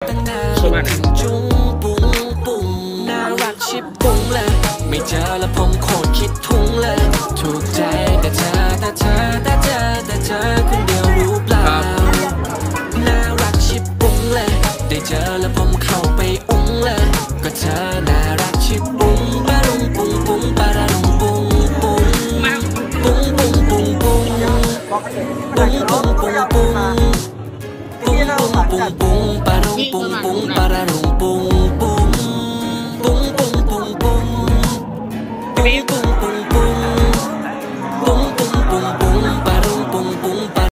ตั้งนานจุ้งปุ้งปุ้งน่ารักชิบปุ้งเลยไม่เจอแล้วผมโคตรคิดทุ่งเลยถูกใจแต่เธอคนเดียวรู้เปล่าน่ารักชิบปุ้งเลยได้เจอแล้วผมเข้าไปอุ้งเลยก็เธอน่ารักชิบปุ้งปะรุงปุ้งปุ้งปะระรุงปุ้งปุ้งปุ้งปุ้งปุ้งปุ้งปุ้งปุ้งปุ้งปุ้งปุ้งปุ้งปุ้งปุ้งปะรุงปุ้งปุ้งปะระ